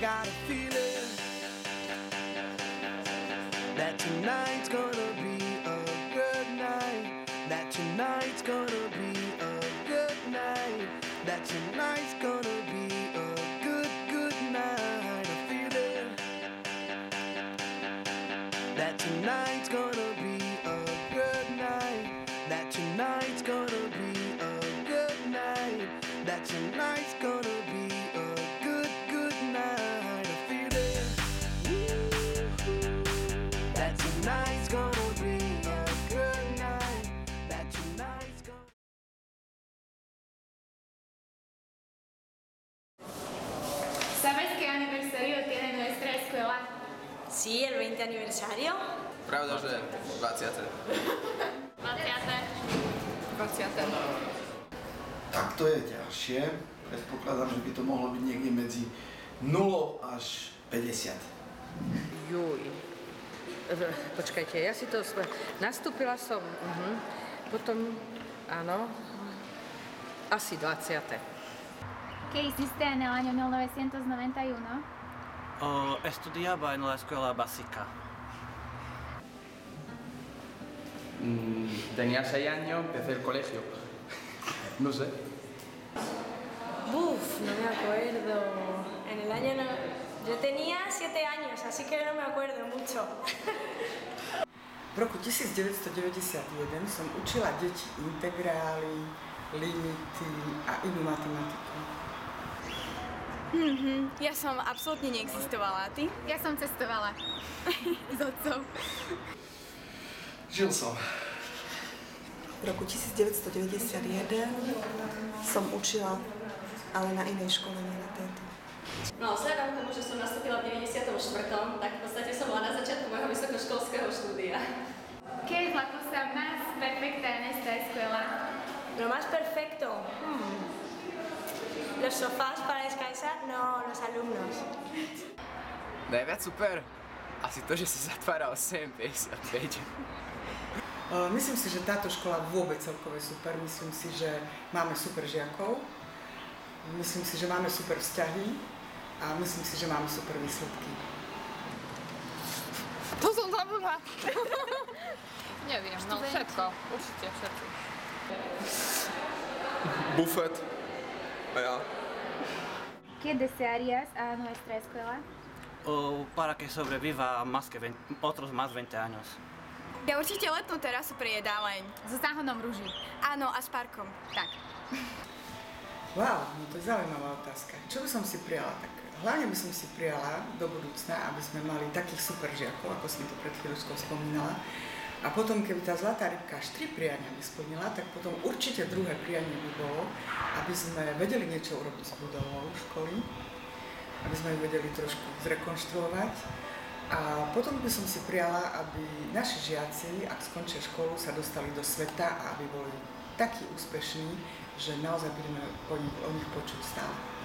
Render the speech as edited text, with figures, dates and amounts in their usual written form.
got a feeling that tonight's gonna be a good night. That tonight's gonna be a good night. That tonight's gonna be a good night. A feeling that tonight's gonna be a good night. That tonight's gonna be a good night. That tonight's gonna be a good night. A feeling that tonight's gonna be a good night. That tonight's gonna... ¿Sabes qué aniversario tiene nuestra escuela? Sí, el 20 aniversario. Pravda, že 20. 20. Tak to je ťažšie. Predpokladám, že by to mohlo byť niekde medzi 0 až 50. Juj. Počkajte, ja si to... Nastúpila som... Potom, áno, asi 20. ¿Qué hiciste en el año 1991? Estudiaba en la escuela básica. Tenía 6 años, empecé el colegio. No sé. Uf, no me acuerdo. En el año no... Yo tenía 7 años, así que no me acuerdo mucho. V roku 1991 som učila deti integrály, limity a inú matematiku. Ja som absolútne neexistovala, a ty? Ja som cestovala s otcom. Žil som. V roku 1991 som učila, ale na inej škole, nie na tejto. No, vzhľadom k tomu, že som nastúpila v 94., tak v podstate som bola na začiatku môjho vysokoškolského štúdia. ¿Qué es la cosa más perfecta en esta escuela? Lo más perfecto. Los sofás para descansar, no los alumnos. Najviac super? Asi to, že sa zatvára 8:55. Myslím si, že táto škola vôbec celkové super. Myslím si, že máme super žiakov. Myslím si, že máme super vzťahy. A myslím si, že máme super výsledky. To som zabudla. Neviem, no všetko. Určite všetko. Bufet. A ja. ¿Qué desearías a nuestra escuela? Para que sobreviva otros más 20 años. Ja určite letnú terasu pre jedáleň. So záhodom rúží. Áno, a s parkom. Tak. Wow, no to je zaujímavá otázka. Čo by som si prijala? Tak hlavne by som si prijala do budúcna, aby sme mali takých super žiakov, ako som to pred chvíľučkou spomínala. A potom, keby tá zlatá rybka až 3 priania by splnila, tak potom určite druhé prianie by bolo, aby sme vedeli niečo urobiť s budovou školy, aby sme ju vedeli trošku zrekonštruovať. A potom by som si prijala, aby naši žiaci, ak skončia školu, sa dostali do sveta a aby boli takí úspešní, že naozaj budeme o nich počuť stále.